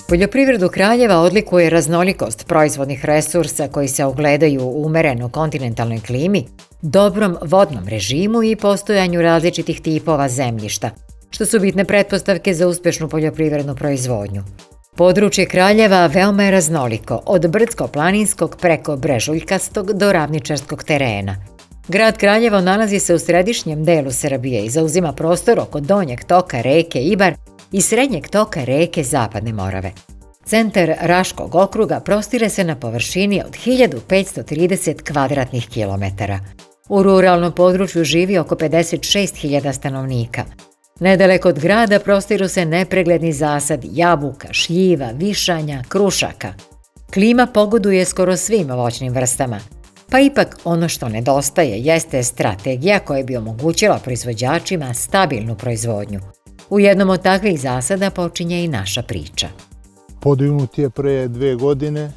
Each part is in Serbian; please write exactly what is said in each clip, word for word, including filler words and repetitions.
Poljoprivredu Kraljeva odlikuje raznolikost proizvodnih resursa koji se ogledaju u umereno kontinentalnoj klimi, dobrom vodnom režimu i postojanju različitih tipova zemljišta, što su bitne pretpostavke za uspešnu poljoprivrednu proizvodnju. Područje Kraljeva veoma je raznoliko, od brdsko-planinskog preko brežuljkastog do ravničarskog terena. Grad Kraljevo nalazi se u središnjem delu Srbije i zauzima prostor oko donjeg toka reke Ibar i srednjeg toka reke Zapadne Morave. Centar Raškog okruga prostire se na površini od hiljadu petsto trideset kvadratnih kilometara. U ruralnom području živi oko pedeset šest hiljada stanovnika. Nedaleko od grada prostiru se nepregledni zasadi jabuka, šljiva, višanja, krušaka. Klima pogoduje skoro svim voćnim vrstama. Pa ipak ono što nedostaje jeste strategija koja bi omogućila proizvođačima stabilnu proizvodnju. U jednom od takvih zasada počinje i naša priča. Podignut je pre dve godine,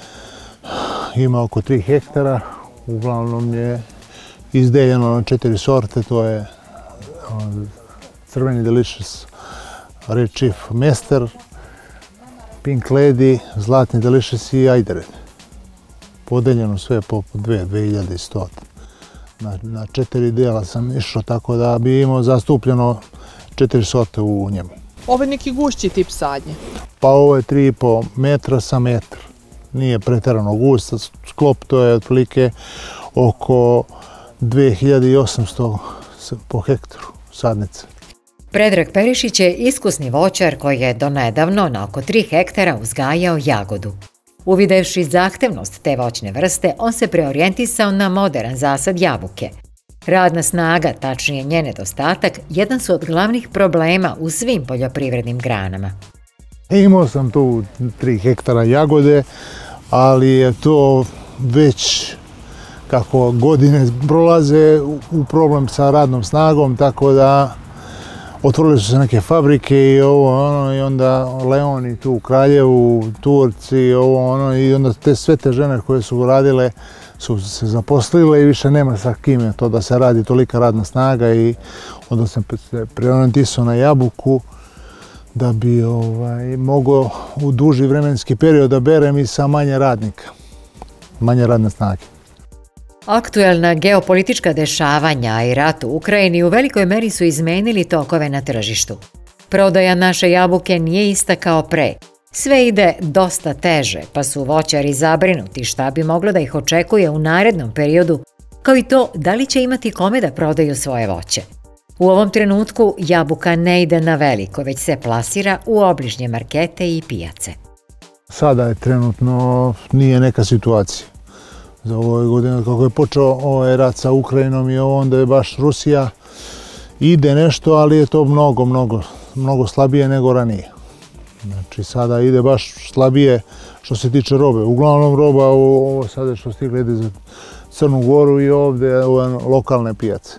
ima oko tri hektara, uglavnom je izdeljeno na četiri sorte, to je Crveni Delicious, Red Chief Master, Pink Lady, Zlatni Delicious i Ajdered. Podeljeno sve po dve, dve hiljade sto. Na, na četiri dela sam išao, tako da bi imao zastupljeno četiri sorte u njemu. Ovo je neki gušći tip sadnje? Pa ovo je tri i po metra sa metar. Nije preterano gust, sklop to je otprilike oko dve hiljade osamsto po hektaru sadnice. Predrag Perišić je iskusni voćar koji je donedavno na oko tri hektara uzgajao jagodu. Uvidevši zahtevnost te voćne vrste, on se preorijentisao na modern zasad jabuke. Radna snaga, tačnije njen nedostatak, jedan su od glavnih problema u svim poljoprivrednim granama. Imao sam tu tri hektara jagode, ali je to već kako godine prolaze u problem sa radnom snagom, tako da otvorili su se neke fabrike i ovo ono, i onda Leoni tu u Kraljevu, Turci i ovo ono, i onda te sve te žene koje su radile su se zaposlile i više nema sa kim to da se radi tolika radna snaga, i onda sam se preorijentisao na jabuku da bi ovaj, mogao u duži vremenski period da berem i sa manje radnika, manje radne snage. Aktuelna geopolitička dešavanja i rat u Ukrajini u velikoj meri su izmenili tokove na tržištu. Prodaja naše jabuke nije ista kao pre. Sve ide dosta teže, pa su voćari zabrinuti šta bi moglo da ih očekuje u narednom periodu, kao i to da li će imati kome da prodaju svoje voće. U ovom trenutku jabuka ne ide na veliko, već se plasira u obližnje markete i pijace. Sada je trenutno nije neka situacija. Za ovoj godine, kako je počeo ovaj rat sa Ukrajinom i onda je baš Rusija, ide nešto, ali je to mnogo, mnogo, mnogo slabije nego ranije. Znači sada ide baš slabije što se tiče robe. Uglavnom roba ovo sada što stigle ide za Crnu Goru i ovdje ove lokalne pijace.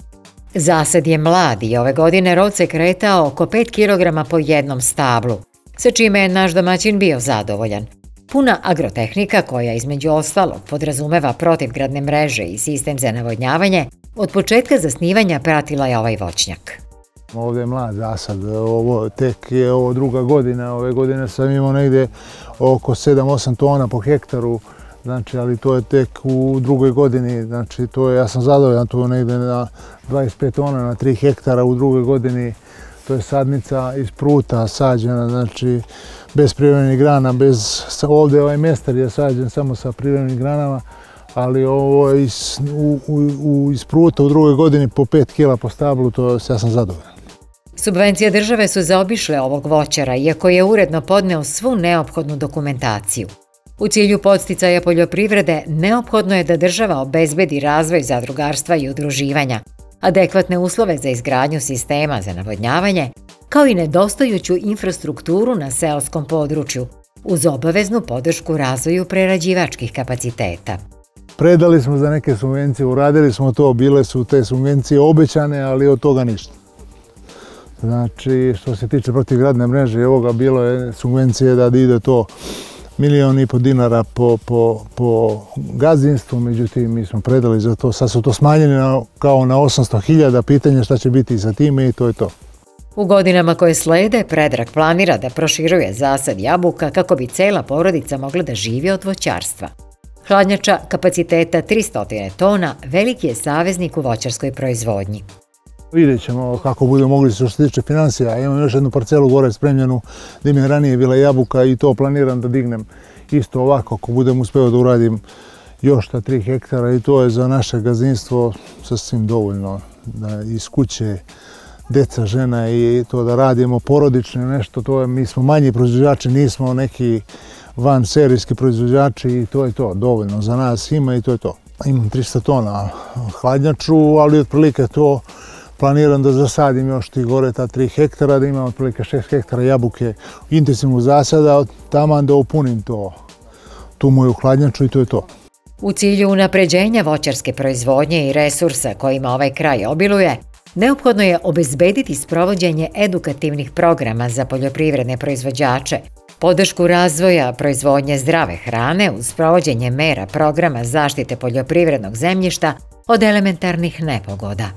Zasad je mlad i ove godine rod se kretao oko pet kilograma po jednom stablu, sa čime je naš domaćin bio zadovoljan. Puna agrotehnika, koja između ostalog podrazumeva protivgradne mreže i sistem za navodnjavanje, od početka zasnivanja pratila je ovaj voćnjak. Ovdje je mlad zasad, ovo tek je ovo druga godina, ove godine sam imao negdje oko sedam osam tona po hektaru, znači, ali to je tek u drugoj godini, znači to je, ja sam zadovoljan, tu negdje na dvadeset pet tona na tri hektara u drugoj godini, to je sadnica iz pruta sađena, znači bez privremenih grana, bez, ovdje ovaj mestar je sađen samo sa privremenim granama, ali ovo iz, u, u, iz pruta u drugoj godini po pet kila po stablu, to ja sam zadovoljan. Subvencije države su zaobišle ovog voćara, iako je uredno podneo svu neophodnu dokumentaciju. U cilju podsticaja poljoprivrede neophodno je da država obezbedi razvoj zadrugarstva i udruživanja, adekvatne uslove za izgradnju sistema za navodnjavanje, kao i nedostajuću infrastrukturu na seoskom području, uz obaveznu podršku razvoju prerađivačkih kapaciteta. Predali smo za neke subvencije, uradili smo to, bile su te subvencije obećane, ali od toga ništa. Znači, što se tiče protivgradne mreže i ovoga, bilo je subvencije da ide to milion i po dinara po, po, po gazdinstvu, međutim mi smo predali za to, sad su to smanjeni na, kao na osamsto hiljada, pitanje šta će biti sa time i to je to. U godinama koje slede, Predrag planira da proširuje zasad jabuka kako bi cela porodica mogla da živi od voćarstva. Hladnjača kapaciteta tristo tona veliki je saveznik u voćarskoj proizvodnji. Vidjet ćemo kako budemo mogli što se tiče financija. Imam još jednu parcelu gore spremljenu gdje mi je ranije bila jabuka i to planiram da dignem isto ovako ako budem uspeo da uradim još ta tri hektara i to je za naše gazdinstvo sasvim dovoljno. Da iz kuće, deca, žena i to da radimo porodično nešto, to je, mi smo manji proizvođači, nismo neki van serijski proizvođači i to je to, dovoljno za nas ima i to je to. Imam tristo tona hladnjaču, ali otprilike to planiram da zasadim još ti gore ta tri hektara, da imam otprilike šest hektara jabuke intenzivnog zasada, taman da upunim to, tu moju hladnjaču i to je to. U cilju unapređenja voćarske proizvodnje i resursa kojima ovaj kraj obiluje, neophodno je obezbediti sprovođenje edukativnih programa za poljoprivredne proizvođače, podršku razvoja proizvodnje zdrave hrane uz sprovođenje mera programa zaštite poljoprivrednog zemljišta od elementarnih nepogoda.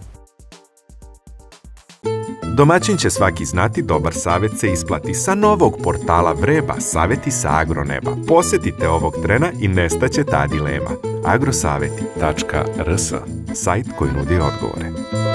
Domaćin će svaki znati, dobar savjet se isplati. Sa novog portala Vreba, savjeti sa agroneba. Posjetite ovog trena i nestaće ta dilema. agrosaveti tačka r s, sajt koji nudi odgovore.